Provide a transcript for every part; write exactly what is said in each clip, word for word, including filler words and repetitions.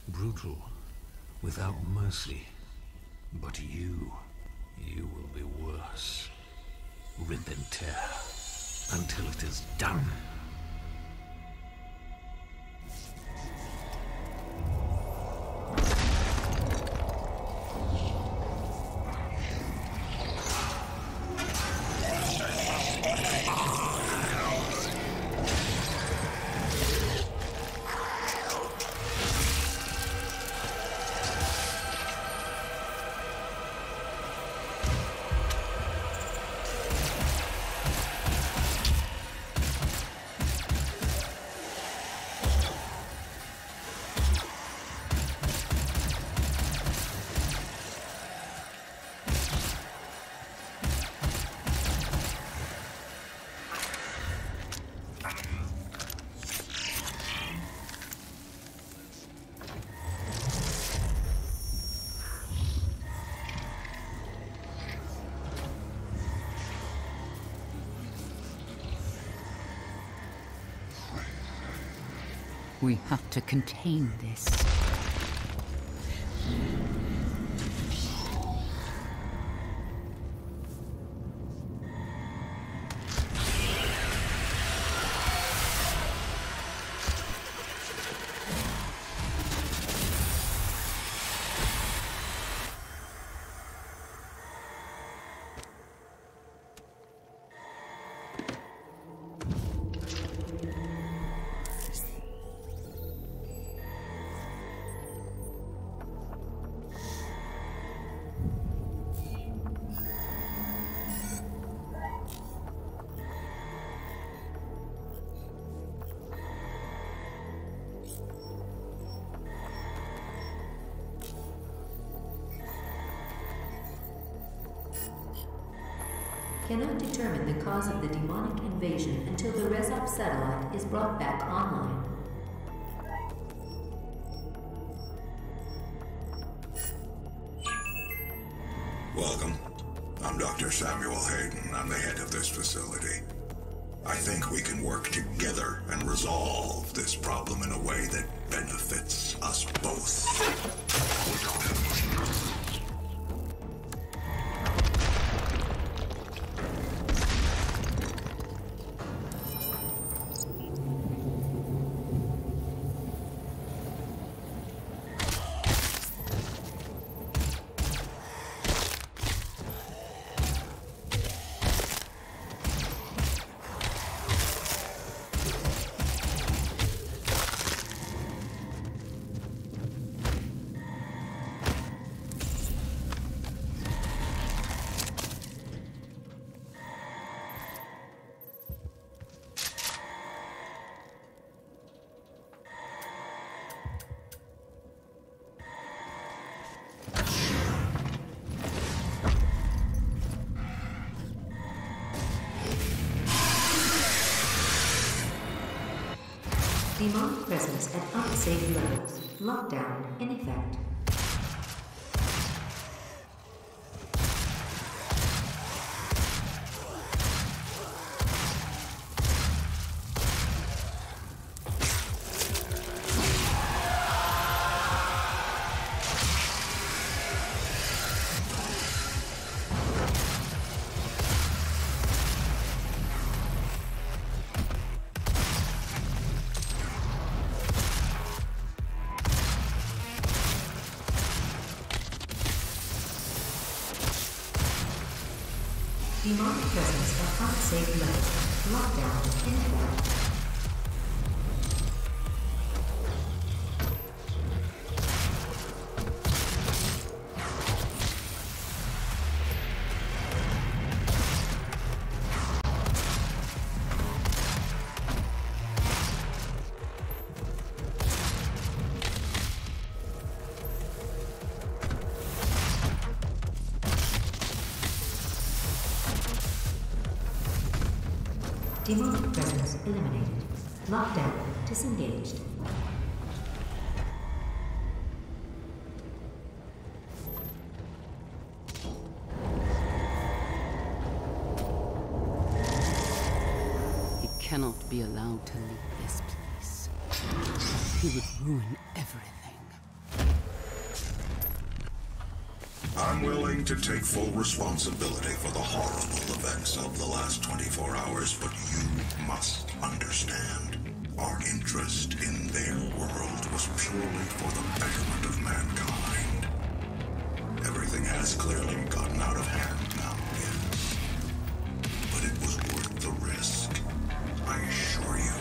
Brutal, without mercy. But you, you will be worse. Rip and tear, until it is done. We have to contain this. Cannot determine the cause of the demonic invasion until the Resop satellite is brought back online. Welcome. I'm Doctor Samuel Hayden. I'm the head of this facility. I think we can work together and resolve this problem in a way that benefits us both. We don't have much time. Demonic presence at unsafe levels. Lockdown in effect. Demonic presence at unsafe levels. Lockdown in effect. Demonic presence eliminated. Lockdown disengaged. He cannot be allowed to leave this place. He would ruin everything. I'm willing to take full responsibility for the horrible events of the last twenty-four hours, but you must understand. Our interest in their world was purely for the betterment of mankind. Everything has clearly gotten out of hand now, yes. But it was worth the risk, I assure you.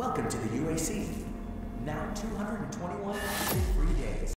Welcome to the U A C. Now two hundred twenty-one active free days.